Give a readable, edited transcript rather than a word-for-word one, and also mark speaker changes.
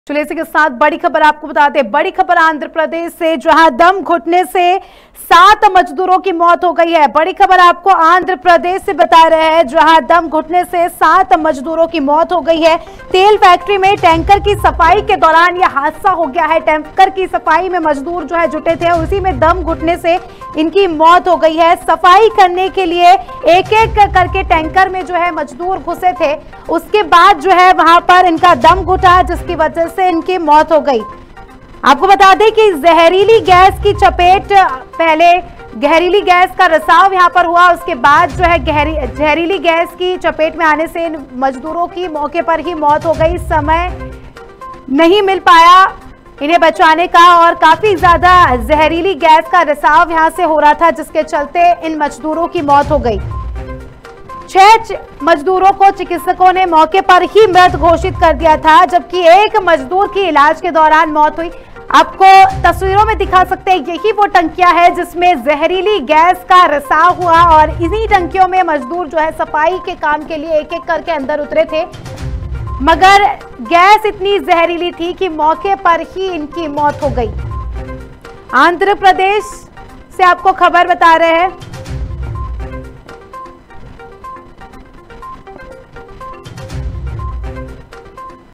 Speaker 1: चलिए इसी के साथ बड़ी खबर आपको बता दें। बड़ी खबर आंध्र प्रदेश से, जहां दम घुटने से 7 मजदूरों की मौत हो गई है। बड़ी खबर आपको आंध्र प्रदेश से बता रहे हैं, जहां दम घुटने से 7 मजदूरों की मौत हो गई है। तेल फैक्ट्री में टैंकर की सफाई के दौरान यह हादसा हो गया है। टैंकर की सफाई में मजदूर जो है जुटे थे, उसी में दम घुटने से इनकी मौत हो गई है। सफाई करने के लिए एक एक करके टैंकर में जो है मजदूर घुसे थे, उसके बाद जो है वहां पर इनका दम घुटा, जिसकी वजह से इनकी मौत हो गई। आपको बता दें कि जहरीली गैस की चपेट, पहले जहरीली गैस का रिसाव यहां पर हुआ, उसके बाद जो है जहरीली गैस की चपेट में आने से इन मजदूरों की मौके पर ही मौत हो गई। समय नहीं मिल पाया इन्हें बचाने का और काफी ज्यादा जहरीली गैस का रिसाव यहां से हो रहा था, जिसके चलते इन मजदूरों की मौत हो गई। 6 मजदूरों को चिकित्सकों ने मौके पर ही मृत घोषित कर दिया था, जबकि एक मजदूर की इलाज के दौरान मौत हुई। आपको तस्वीरों में दिखा सकते हैं, यही वो टंकियां है जिसमें जहरीली गैस का रिसाव हुआ और इन्हीं टंकियों में मजदूर जो है सफाई के काम के लिए एक एक करके अंदर उतरे थे, मगर गैस इतनी जहरीली थी कि मौके पर ही इनकी मौत हो गई। आंध्र प्रदेश से आपको खबर बता रहे हैं।